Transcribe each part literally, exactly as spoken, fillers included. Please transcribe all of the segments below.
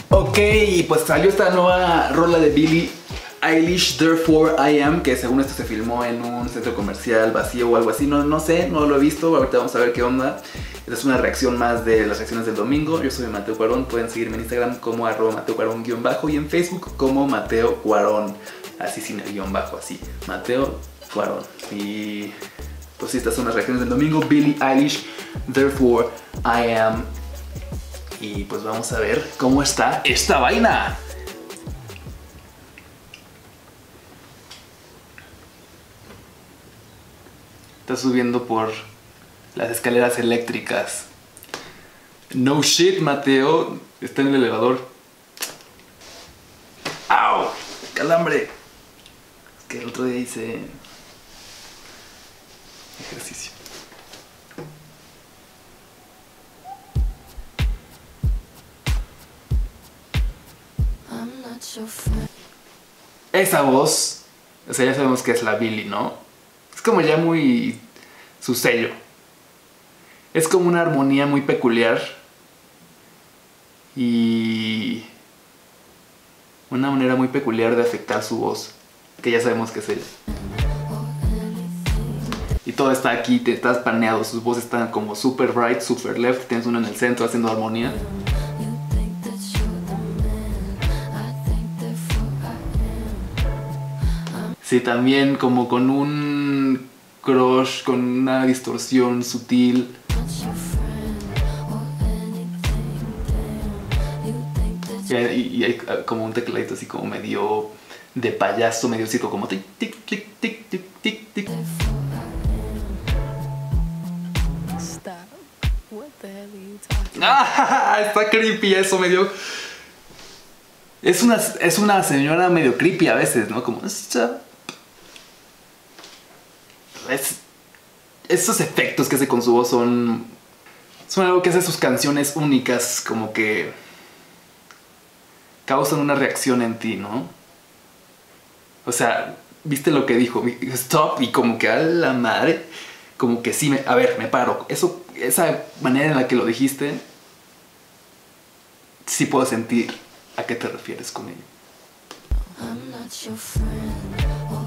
Ok, pues salió esta nueva rola de Billie Eilish, Therefore I Am, que según esto se filmó en un centro comercial vacío o algo así. No, no sé, no lo he visto, ahorita vamos a ver qué onda. Esta es una reacción más de las reacciones del domingo. Yo soy Mateo Cuarón, pueden seguirme en Instagram como arroba Mateo Cuarón guión bajo y en Facebook como Mateo Cuarón, así sin el guión bajo, así, Mateo Cuarón. Y pues sí, estas son las reacciones del domingo. Billie Eilish, Therefore I Am. Y pues vamos a ver cómo está esta vaina. Está subiendo por las escaleras eléctricas. No shit, Mateo. Está en el elevador. ¡Au! ¡Calambre! Es que el otro día hice ejercicio. Esa voz, o sea, ya sabemos que es la Billie, ¿no? Es como ya muy su sello. Es como una armonía muy peculiar y una manera muy peculiar de afectar su voz, que ya sabemos que es ella. Y todo está aquí, te estás paneado, sus voces están como super right, super left, tienes uno en el centro haciendo armonía. Sí, también como con un crush, con una distorsión sutil. Y hay, y hay como un tecladito así como medio de payaso, medio circo, como tic, tic, tic, tic, tic, tic, tic. ¡Ah! Está creepy eso, medio... Es una, es una señora medio creepy a veces, ¿no? Como... Es, esos efectos que hace con su voz son, son algo que hace sus canciones únicas, como que causan una reacción en ti, ¿no? O sea, ¿viste lo que dijo? Stop, y como que a la madre, como que sí, me, a ver, me paro. Eso, esa manera en la que lo dijiste, sí puedo sentir a qué te refieres con ello. I'm not your friend.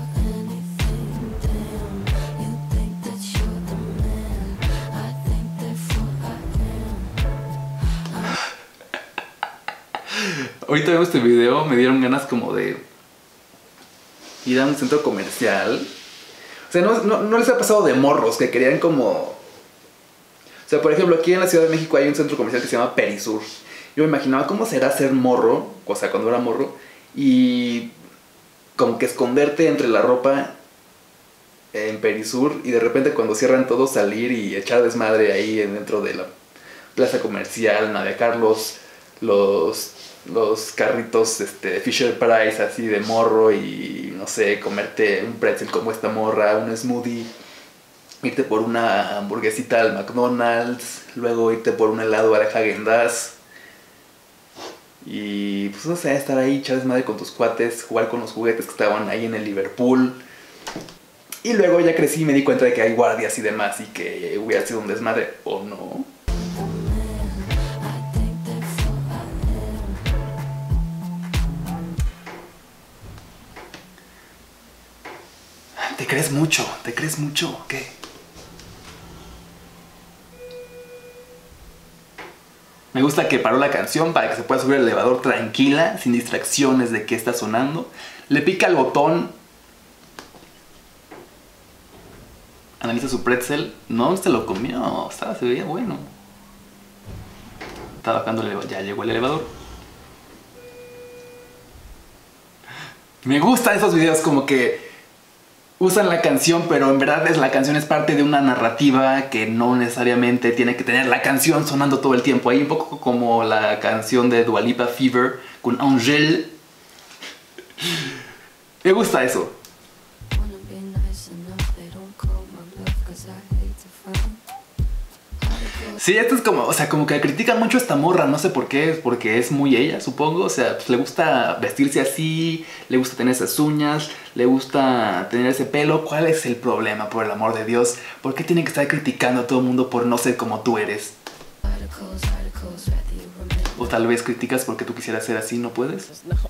Ahorita vemos este video, me dieron ganas como de ir a un centro comercial. O sea, no, no, no les ha pasado de morros que querían como... O sea, por ejemplo, aquí en la Ciudad de México hay un centro comercial que se llama Perisur. Yo me imaginaba cómo será ser morro, o sea, cuando era morro, y como que esconderte entre la ropa en Perisur y de repente cuando cierran todo salir y echar desmadre ahí dentro de la plaza comercial, navegar los... los los carritos este, Fisher Price así de morro y no sé, comerte un pretzel como esta morra, un smoothie, irte por una hamburguesita al McDonald's, luego irte por un helado a la Häagen-Dazs y pues no sé, estar ahí, echar desmadre con tus cuates, jugar con los juguetes que estaban ahí en el Liverpool. Y luego ya crecí y me di cuenta de que hay guardias y demás y que hubiera sido un desmadre, ¿o no? ¿Te crees mucho? ¿Te crees mucho? ¿Qué? Me gusta que paró la canción para que se pueda subir al elevador tranquila, sin distracciones de qué está sonando. Le pica el botón. Analiza su pretzel. No, se lo comió. Estaba, se veía bueno. Está bajando el elevador. Ya llegó el elevador. Me gustan esos videos como que usan la canción, pero en verdad es, la canción es parte de una narrativa que no necesariamente tiene que tener la canción sonando todo el tiempo. Hay un poco como la canción de Dua Lipa, Fever, con Angèle. Me gusta eso. Sí, esto es como, o sea, como que critican mucho a esta morra, no sé por qué, porque es muy ella, supongo. O sea, pues le gusta vestirse así, le gusta tener esas uñas, le gusta tener ese pelo. ¿Cuál es el problema, por el amor de Dios? ¿Por qué tienen que estar criticando a todo el mundo por no ser como tú eres? O tal vez criticas porque tú quisieras ser así, no puedes. No.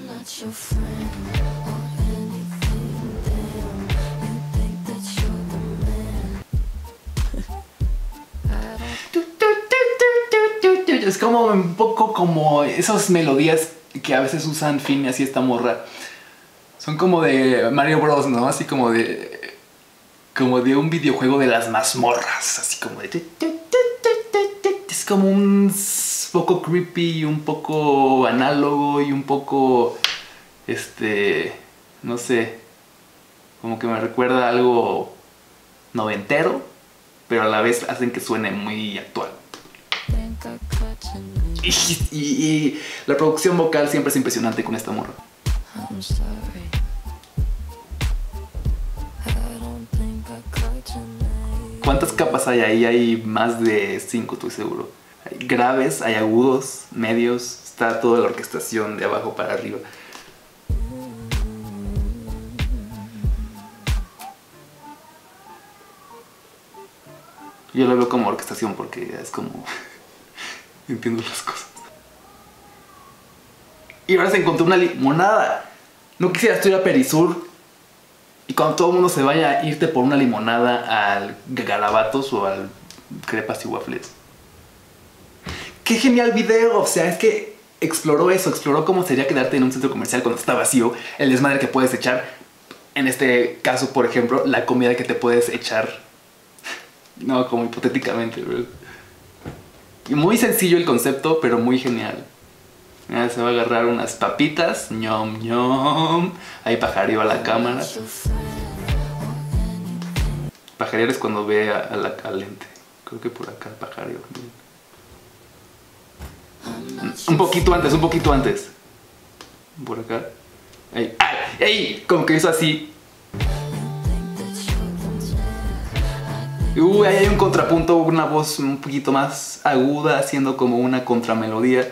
Es como un poco como esas melodías que a veces usan Phineas y esta morra. Son como de Mario Bros, ¿no? Así como de... Como de un videojuego de las mazmorras. Así como de... Es como un poco creepy y un poco análogo y un poco... Este... No sé. Como que me recuerda a algo noventero, pero a la vez hacen que suene muy actual. Y, y, y la producción vocal siempre es impresionante con esta morra. ¿Cuántas capas hay ahí? Hay más de cinco, estoy seguro. Hay graves, hay agudos, medios, está toda la orquestación de abajo para arriba. Yo lo veo como orquestación porque es como... entiendo las cosas. Y ahora se encontró una limonada. No quisieras ir a Perisur y cuando todo el mundo se vaya a irte por una limonada al Garabatos o al Crepas y Waffles. ¡Qué genial video! O sea, es que exploró eso, exploró cómo sería quedarte en un centro comercial cuando está vacío, el desmadre que puedes echar. En este caso, por ejemplo, la comida que te puedes echar. No, como hipotéticamente, ¿verdad? Y muy sencillo el concepto, pero muy genial. Mira, se va a agarrar unas papitas. ñom, ñom. Ahí pajareó a la cámara. Pajarear es cuando ve a, a la al lente. Creo que por acá pajareo. Un poquito antes, un poquito antes. Por acá. Ahí. ¡Ay! ¡Ay! Como que hizo así. Uy, ahí hay un contrapunto, una voz un poquito más aguda, haciendo como una contramelodía.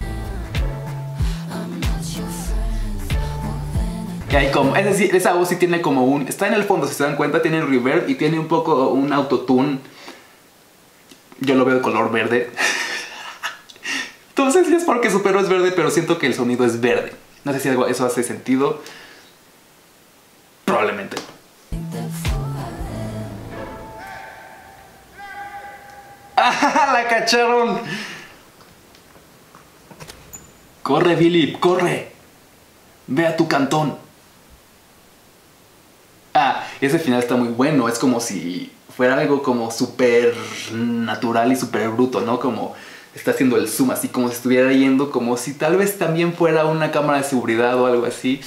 Y hay como, es decir, esa voz sí tiene como un... Está en el fondo, si se dan cuenta, tiene reverb y tiene un poco un autotune. Yo lo veo de color verde. Entonces sí es porque su perro es verde, pero siento que el sonido es verde. No sé si algo, eso hace sentido. Probablemente. ¡Ah, la cacharon! Corre, Billy, corre. Ve a tu cantón. Ah, ese final está muy bueno. Es como si fuera algo como súper natural y súper bruto, ¿no? Como está haciendo el zoom, así como si estuviera yendo, como si tal vez también fuera una cámara de seguridad o algo así.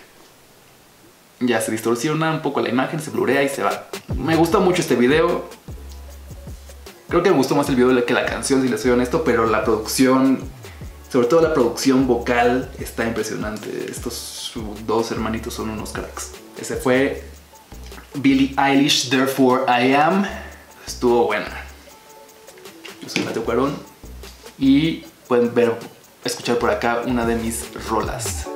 Ya se distorsiona un poco la imagen, se blurea y se va. Me gustó mucho este video. Creo que me gustó más el video que la canción, si les soy honesto, pero la producción, sobre todo la producción vocal, está impresionante. Estos dos hermanitos son unos cracks. Ese fue Billie Eilish, Therefore I Am. Estuvo buena. Yo soy Mateo Cuarón y pueden ver, escuchar por acá una de mis rolas.